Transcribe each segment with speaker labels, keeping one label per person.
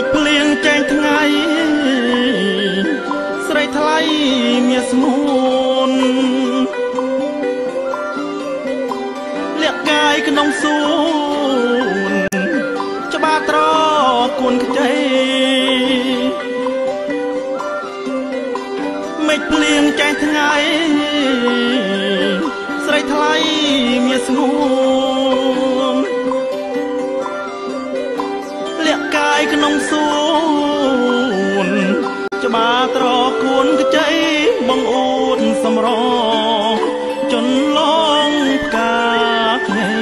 Speaker 1: ភ្លៀងចែងថ្ងៃស្រីថ្លៃមានស្ងួនលាក់កាយក្នុងសួនច្បាត្រគួនខ្ចីមេឃភ្លៀងចែងថ្ងៃស្រីថ្លៃមានស្ងួនលាក់កាយក្នុងសួនច្បាត្រគួនខ្ចីបងអួតសម្រងចន្លងផ្កាខ្ញី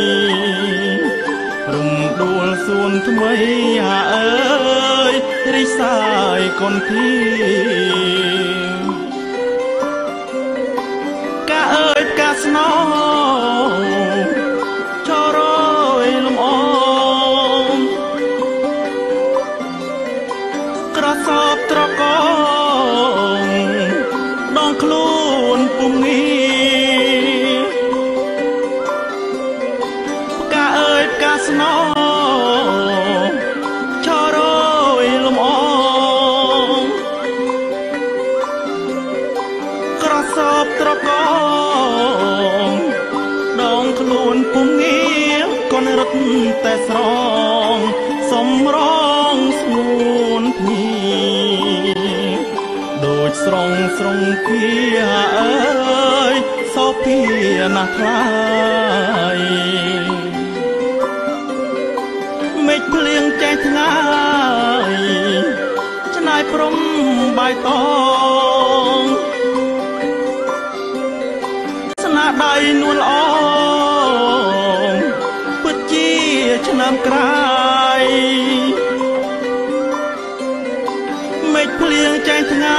Speaker 1: រំដួលសួនថ្មីហាអើយរីសាយកុនធីកាអើយផ្កាស្នោចរយលំអងក្រសោបត្រកងដងខ្លួនពុំងាផ្កាអើយផ្កាស្នោចរយលំអងក្រសោបត្រកងដងខ្លួនពុំងាកូនរត់តែស្រងសំរងស្ងួនភ្ញីដូចស្រងស្រងភាអើយសោភាណាស់ថ្លៃមេឃភ្លៀងចែងថ្ងៃច្នៃព្រំបាយតងស្នាដៃនួនល្អពិតជាឆ្នាំក្រៃមេឃភ្លៀងចែងថ្ងៃ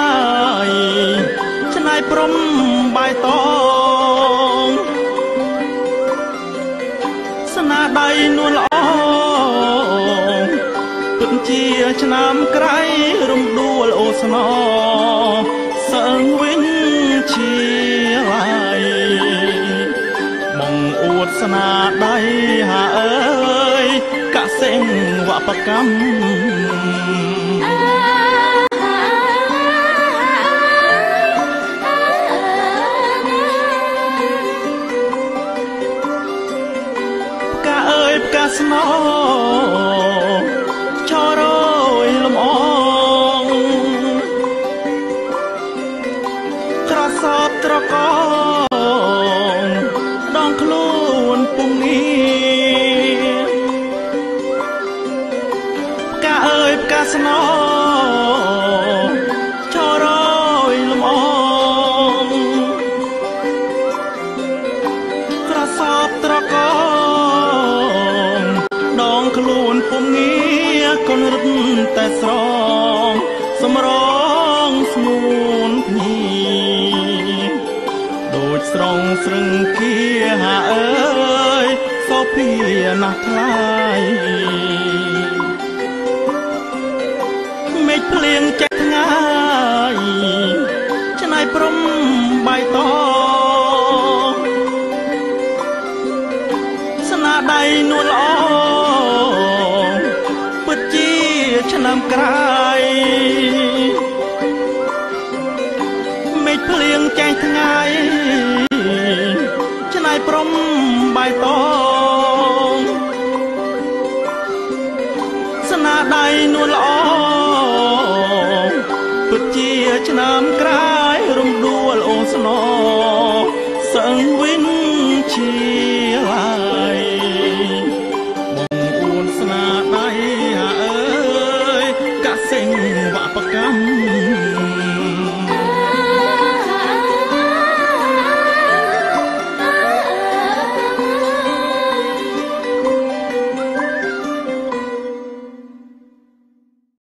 Speaker 1: ច្នៃព្រំបាយតងស្នាដៃនួនល្អពិតជាឆ្នាំក្រៃរំដួលអូស្នោសើងវិញជាឡៃបងអួតស្នាដៃហាអើយកសិងវបកម្មផ្កាស្នោចរយលំអងក្រសោបត្រកងដងខ្លួនពុំងាផ្កាអើយផ្កាស្នោចរយលំអងក្រសោបត្រកងដងខ្លួនពុំងាកូនរត់តែស្រងសម្រងស្ងួនភ្ញីដូចស្រងស្រឹងគាហាអើយសោភាណាស់ថ្លៃមេឃភ្លៀងចែកថ្ងៃច្នៃព្រំបាយតងស្នាដៃនួនល្អពិតជាឆ្នាំក្រៃមេឃភ្លៀងចែងថ្ងៃច្នៃព្រំបាយតងស្នាដៃនួនល្អពិតជាឆ្នាំក្រៃរំដួលអូស្នោសឹងវិញជា